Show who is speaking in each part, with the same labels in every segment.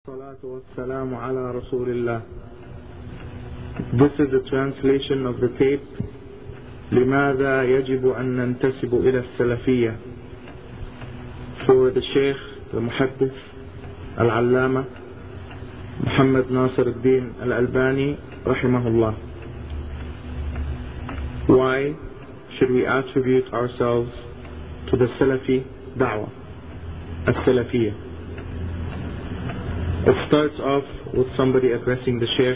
Speaker 1: Salatu wassalamu ala Rasulillah. This is a translation of the tape لماذا يجب أن ننتسب إلى السلفية for the Sheikh, the Muhaddith, Al-Allama Muhammad Nasir al-Din Al-Albani rahimahullah. Why should we attribute ourselves to the Salafi da'wah, as-Salafiyya? It starts off with somebody addressing the Sheikh.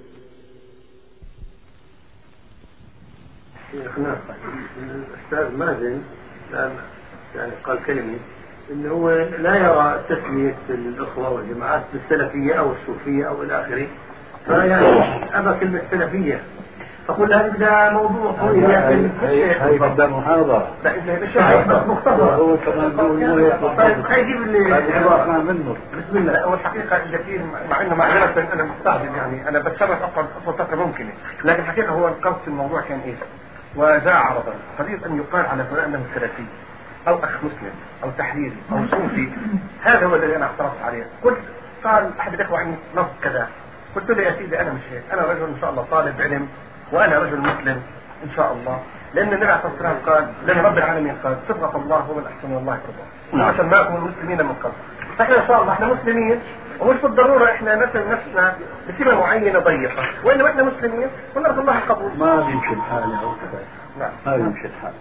Speaker 2: الأستاذ مازن يعني قال كلمة إنه هو لا يرى تسمية الأخوة والجماعات بالسلفية أو الصوفية أو إلى آخره، فيعني أبى كلمة سلفية، فقل هذا ده موضوع طويل
Speaker 3: هي بدأ محاضرة.
Speaker 2: لا إذا مختصر
Speaker 3: هو كمان بيقول
Speaker 2: طيب خلينا
Speaker 3: اللي منه.
Speaker 2: بسم الله. هو الحقيقة كثير مع إنه معذرة أنا مستعجل، يعني أنا بتصرف أطول فترة ممكنة، لكن الحقيقة هو القصد الموضوع كان إيه؟ وجاء عرضا قضية أن يقال على فلان أنه سلفي أو أخ مسلم أو تحريري أو صوفي، هذا هو الذي أنا اعترضت عليه. قلت قال أحد الإخوة عني نص كذا، قلت له يا سيدي أنا مش هيك، أنا رجل إن شاء الله طالب علم وأنا رجل مسلم إن شاء الله، لأن النبي عليه الصلاة والسلام قال، لأن رب العالمين قال صبغة الله هو الأحسن والله كبر وسماكم المسلمين من قبل، فإحنا إن شاء الله إحنا مسلمين، ومش بالضرورة إحنا نسل نفسنا بسمة معينة ضيقة، وإنما إحنا مسلمين ونرجو الله القبول.
Speaker 3: ما بيمشي الحال أو كذا.
Speaker 2: نعم.
Speaker 3: ما بيمشي الحال.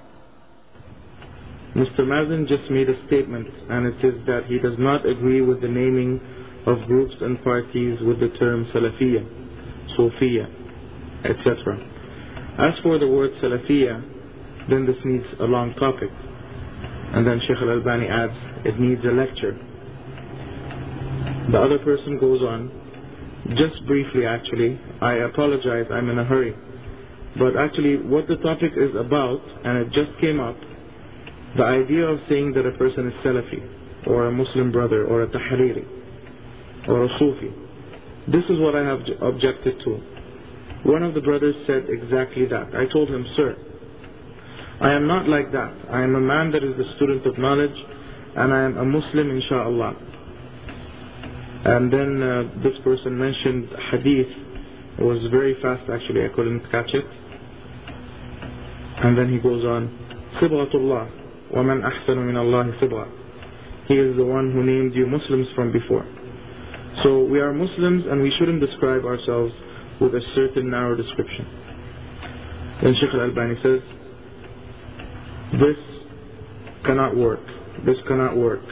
Speaker 1: Mr. Mazen just made a statement, and it says that he does not agree with the naming of groups and parties with the term Salafiyya, Sufiyya, etc. As for the word Salafiyya, then this needs a long topic. And then Sheikh Al-Albani adds, it needs a lecture. The other person goes on, just briefly actually, I apologize, I'm in a hurry. But actually what the topic is about, and it just came up, the idea of saying that a person is Salafi, or a Muslim brother, or a Tahriri, or a Sufi. This is what I have objected to. One of the brothers said exactly that. I told him, sir, I am not like that. I am a man that is the student of knowledge, and I am a Muslim inshallah. And then this person mentioned hadith. It was very fast actually, I couldn't catch it. And then he goes on, Sibghatullah, وَمَنْ أَحْسَنُ مِنَ اللَّهِ صِبْغَةً. He is the one who named you Muslims from before. So we are Muslims and we shouldn't describe ourselves with a certain narrow description. Then Sheikh Al-Albani says, this cannot work. This cannot work.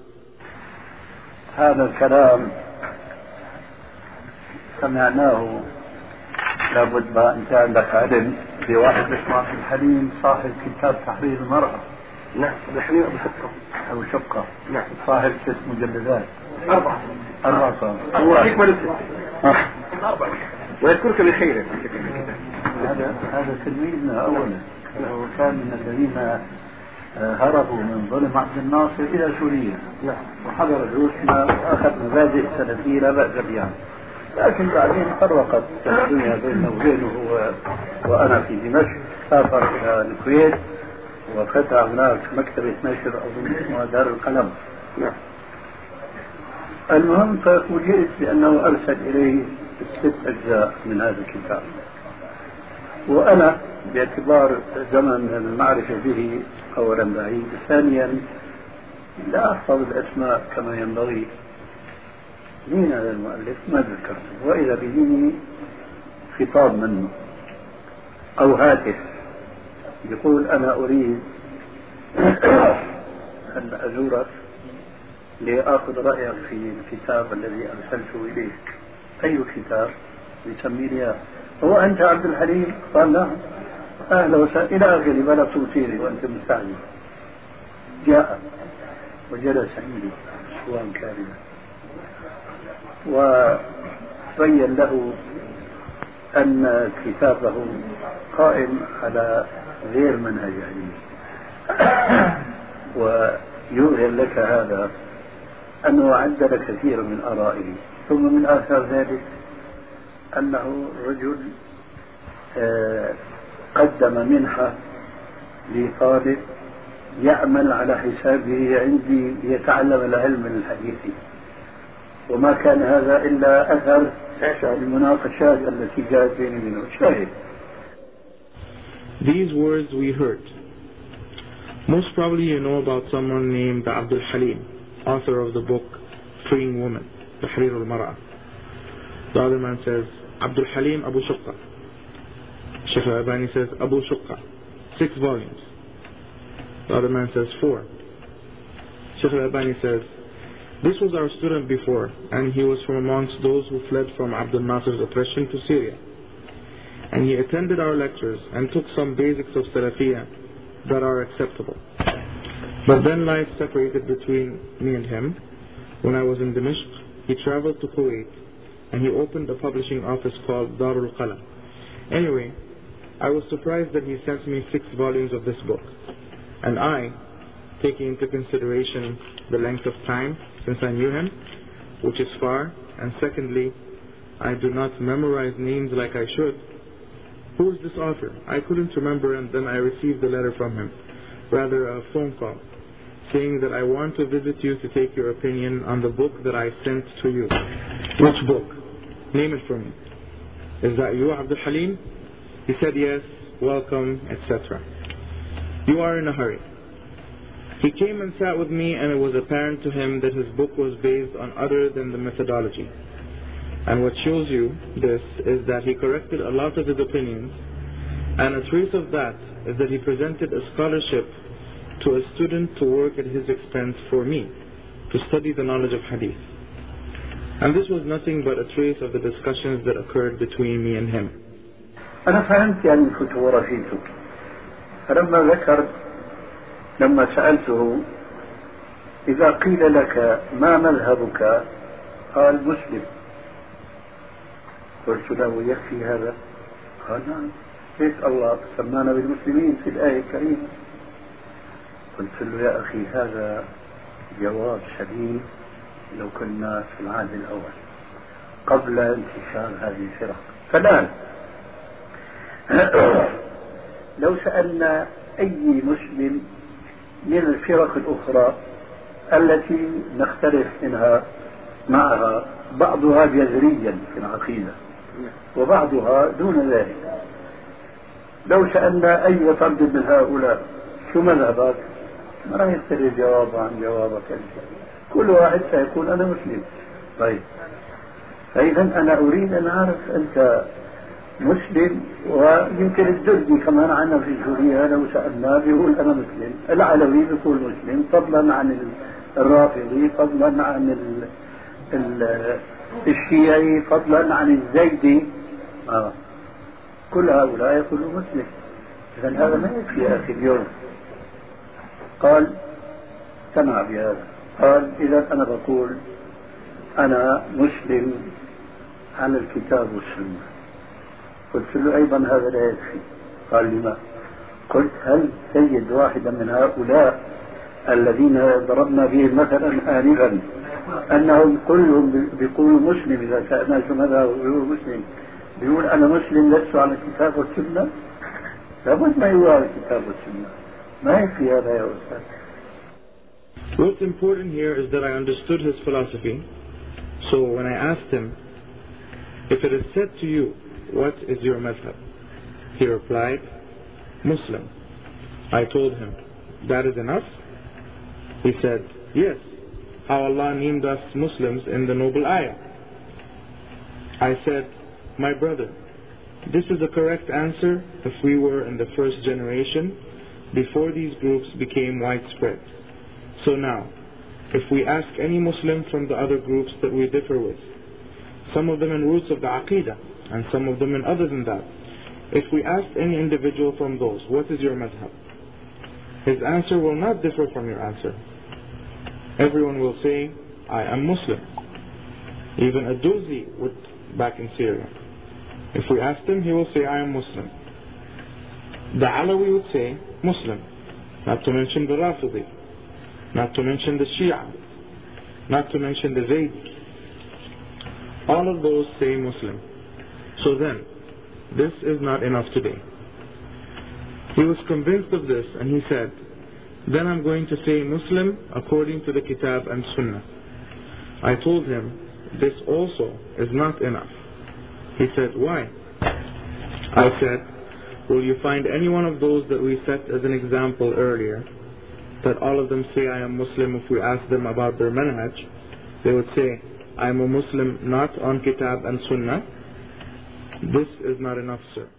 Speaker 3: هذا الكلام سمعناه لابد ما أنت عندك علم بواحد اسمه عبد الحليم صاحب كتاب تحرير المرأة.
Speaker 2: نعم. الحليم أبو شقة.
Speaker 3: أو شقة.
Speaker 2: نعم.
Speaker 3: صاحب 6 مجلدات.
Speaker 2: 4.
Speaker 3: الله
Speaker 2: يكمل 6. 4. ويذكرك بخير.
Speaker 3: هذا تلميذنا أولا، وكان من الذين هربوا من ظلم عبد الناصر إلى سوريا. وحضر دروسنا وأخذ مبادئ سلفية لا بأس بها، لكن بعدين فرقت الدنيا بينه وبينه وأنا في دمشق، سافر إلى الكويت وفتح هناك مكتبة نشر أظن اسمها دار القلم. المهم ففوجئت بأنه أرسل إليه 6 أجزاء من هذا الكتاب، وأنا باعتبار زمن المعرفة به أولا بعيد، ثانيا لا أحفظ الأسماء كما ينبغي. مين هذا المؤلف؟ ما ذكرته، وإذا بيجيني خطاب منه أو هاتف يقول أنا أريد أن أزورك لأخذ رأيك في الكتاب الذي أرسلته إليك. أي كتاب؟ يسميني هو أنت عبد الحليم؟ قال لا. أهلا وسهلا إلى آخره، بلا توصيلي وأنت مستعجل. جاء وجلس عندي أسوان كاملة وبين له أن كتابه قائم على غير منهج علمي، ويظهر لك هذا أنه عدل كثيرا من آرائه. ثم من آثار ذلك أنه رجل قدم منحة لطالب يعمل على حسابه عندي ليتعلم العلم الحديثي، وما كان هذا إلا أثر المناقشات التي جاءت بيني وبينه. شاهد.
Speaker 1: These words we heard. Most probably you know about someone named Abdul Halim, author of the book Freeing Women, Tahrir al-Mar'a. The other man says, Abdul Halim Abu Shukka. Sheikh al-Albani says, Abu Shukka, 6 volumes. The other man says 4. Sheikh al-Albani says, this was our student before, and he was from amongst those who fled from Abdul Nasser's oppression to Syria. And he attended our lectures and took some basics of Salafiyah that are acceptable. But then life separated between me and him. When I was in Dimashq, he traveled to Kuwait, and he opened a publishing office called Darul Qalam. Anyway, I was surprised that he sent me 6 volumes of this book. And I, taking into consideration the length of time since I knew him, which is far, and secondly, I do not memorize names like I should. Who is this author? I couldn't remember, and then I received a letter from him, rather a phone call, saying that I want to visit you to take your opinion on the book that I sent to you. Which book? Name it for me. Is that you, Abdul Halim? He said yes, welcome, etc. You are in a hurry. He came and sat with me, and it was apparent to him that his book was based on other than the methodology. And what shows you this is that he corrected a lot of his opinions, and a trace of that is that he presented a scholarship to a student to work at his expense for me, to study the knowledge of hadith. And this was nothing but a trace of the discussions that occurred between me and him.
Speaker 3: أنا فهمت يعني فوتوغرافيته. فلما ذكر لما سألته إذا قيل لك ما مذهبك قال مسلم. قلت له يكفي هذا؟ قال نعم، ليس الله سمانا بالمسلمين في الآية الكريمة. قلت له يا أخي هذا جواب شديد لو كنا في العهد الأول قبل انتشار هذه الفرق. فالآن لو سألنا أي مسلم من الفرق الأخرى التي نختلف منها معها بعضها جذريا في العقيدة وبعضها دون ذلك، لو سألنا أي فرد من هؤلاء شو مذهبك ما راح يختلف جوابه عن جوابك أنت، كل واحد سيقول أنا مسلم. طيب فإذا أنا أريد أن أعرف أنت مسلم، ويمكن الدردي كمان عنا في سوريا لو سألناه بيقول أنا مسلم، العلوي بيقول مسلم، فضلا عن الرافضي، فضلا عن الشيعي، فضلا عن الزيدي، كل هؤلاء يقولون مسلم. إذا هذا ما يكفي يا أخي اليوم. قال سمع بهذا، قال إذا أنا بقول أنا مسلم على الكتاب والسنة. قلت له أيضا هذا لا يكفي. قال لما؟ قلت هل تجد واحدا من هؤلاء الذين ضربنا بهم مثلا آنفا أنهم كلهم بيقولوا مسلم، إذا سألنا شو مذهب بيقول مسلم، بيقول أنا مسلم لست على الكتاب والسنة؟ لابد ما يقول على الكتاب والسنة، ما يكفي هذا يا أستاذ.
Speaker 1: What's important here is that I understood his philosophy. So when I asked him, if it is said to you, what is your madhab? He replied, Muslim. I told him, that is enough? He said, yes, how Allah named us Muslims in the noble ayah. I said, my brother, this is a correct answer if we were in the first generation before these groups became widespread. So now, if we ask any Muslim from the other groups that we differ with, some of them in roots of the Aqidah, and some of them in other than that, if we ask any individual from those, what is your madhab? His answer will not differ from your answer. Everyone will say, I am Muslim. Even a Dozi back in Syria, if we asked him, he will say, I am Muslim. The Alawi would say, Muslim. Not to mention the Rafidi, not to mention the Shia, not to mention the Zaydi. All of those say Muslim. So then, this is not enough today. He was convinced of this, and he said, then I'm going to say Muslim according to the Kitab and Sunnah. I told him, this also is not enough. He said, why? I said, will you find any one of those that we set as an example earlier, that all of them say I am Muslim? If we ask them about their manhaj, they would say, I am a Muslim not on Kitab and Sunnah. This is not enough, sir.